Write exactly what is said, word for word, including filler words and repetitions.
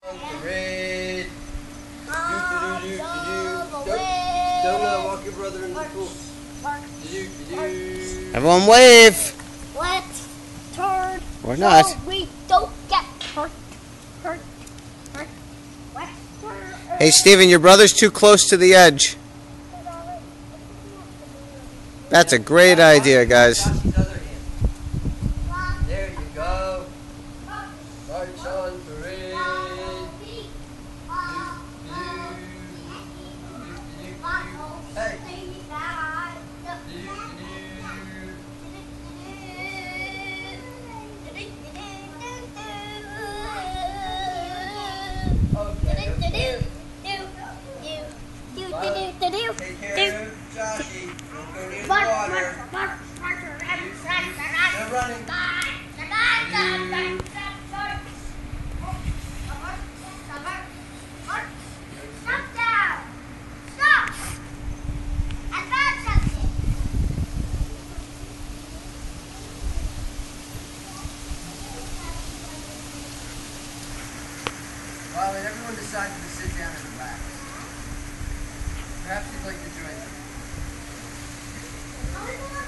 Parade. Don't uh, walk your brother into the pool. Everyone wave. Let's turn. Or not. So we don't get hurt. Hurt. Hurt. What? Hey, Steven, your brother's too close to the edge. That's a great idea, guys. There you go. March on parade. Hey. Take care of Joshy. Don't go near the water. No running. Well, then everyone decided to sit down and relax. Perhaps you'd like to join them.